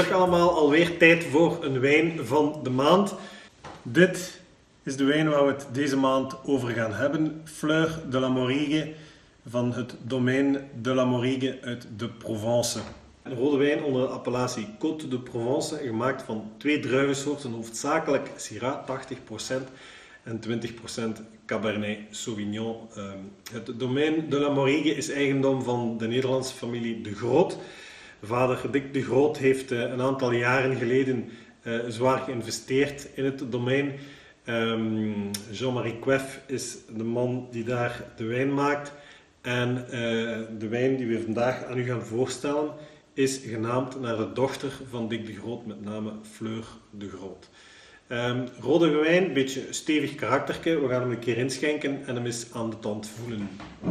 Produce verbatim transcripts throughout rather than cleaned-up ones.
Goedendag allemaal, alweer tijd voor een wijn van de maand. Dit is de wijn waar we het deze maand over gaan hebben. Fleur de la Morige van het domein de la Morige uit de Provence. Een rode wijn onder de appellatie Côte de Provence, gemaakt van twee druivensoorten, hoofdzakelijk Syrah, tachtig procent en twintig procent Cabernet Sauvignon. Het domein de la Morige is eigendom van de Nederlandse familie De Groot. Vader Dick De Groot heeft een aantal jaren geleden zwaar geïnvesteerd in het domein. Jean-Marie Coef is de man die daar de wijn maakt. En de wijn die we vandaag aan u gaan voorstellen is genaamd naar de dochter van Dick De Groot, met name Fleur De Groot. Um, rode wijn, een beetje stevig karakterke. We gaan hem een keer inschenken en hem eens aan de tand voelen.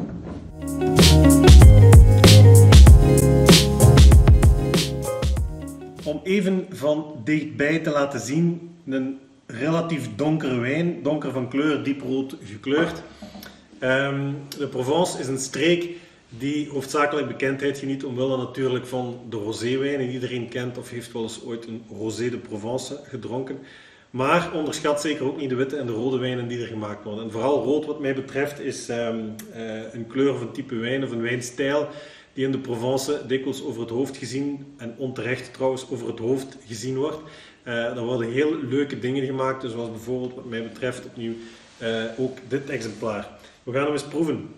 Om even van dichtbij te laten zien, een relatief donkere wijn, donker van kleur, dieprood gekleurd. Um, de Provence is een streek die hoofdzakelijk bekendheid geniet omwille natuurlijk van de roséwijnen. Iedereen kent of heeft wel eens ooit een Rosé de Provence gedronken. Maar onderschat zeker ook niet de witte en de rode wijnen die er gemaakt worden. En vooral rood wat mij betreft is um, uh, een kleur of een type wijn of een wijnstijl die in de Provence dikwijls over het hoofd gezien, en onterecht trouwens over het hoofd gezien wordt. Uh, er worden heel leuke dingen gemaakt, dus zoals bijvoorbeeld wat mij betreft opnieuw uh, ook dit exemplaar. We gaan hem eens proeven.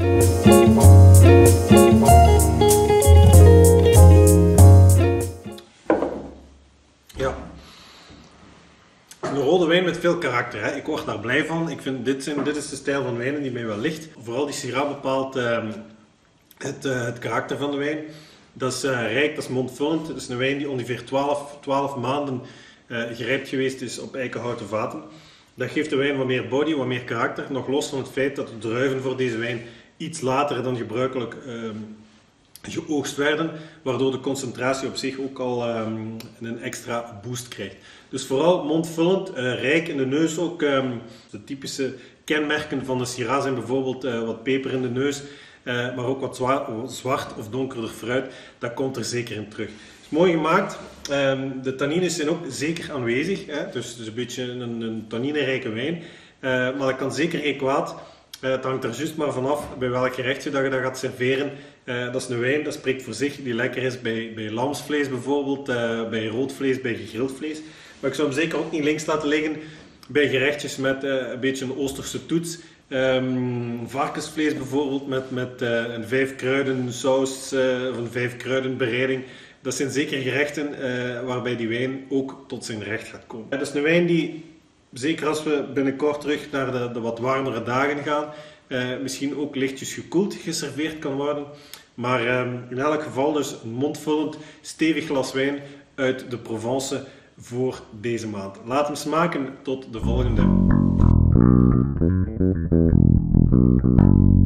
Ja. Een rode wijn met veel karakter. Hè. Ik word daar blij van. Ik vind dit, zijn, dit is de stijl van wijnen die mij wel ligt. Vooral die Syrah bepaalt uh, het, uh, het karakter van de wijn. Dat is uh, rijk, dat is mondvullend. Het is een wijn die ongeveer twaalf maanden uh, gerijpt geweest is op eikenhouten vaten. Dat geeft de wijn wat meer body, wat meer karakter. Nog los van het feit dat de druiven voor deze wijn iets later dan gebruikelijk uh, geoogst werden, waardoor de concentratie op zich ook al um, een extra boost krijgt. Dus vooral mondvullend, uh, rijk in de neus ook. Um, de typische kenmerken van de Syrah zijn bijvoorbeeld uh, wat peper in de neus, uh, maar ook wat zwart of donkerder fruit. Dat komt er zeker in terug. Het is mooi gemaakt. Um, de tannines zijn ook zeker aanwezig, hè? Dus het is een beetje een, een tanninerijke wijn, uh, maar dat kan zeker geen kwaad. Uh, het hangt er juist maar vanaf bij welk gerechtje dat je dat gaat serveren. Uh, dat is een wijn, dat spreekt voor zich, die lekker is bij, bij lamsvlees bijvoorbeeld, uh, bij rood vlees, bij gegrild vlees. Maar ik zou hem zeker ook niet links laten liggen bij gerechtjes met uh, een beetje een Oosterse toets. Um, varkensvlees bijvoorbeeld met, met uh, een vijf kruiden saus uh, of een vijf kruiden bereiding. Dat zijn zeker gerechten uh, waarbij die wijn ook tot zijn recht gaat komen. Het is een wijn die, zeker als we binnenkort terug naar de, de wat warmere dagen gaan, uh, misschien ook lichtjes gekoeld geserveerd kan worden. Maar um, in elk geval dus een mondvullend, stevig glas wijn uit de Provence voor deze maand. Laat hem smaken. Tot de volgende.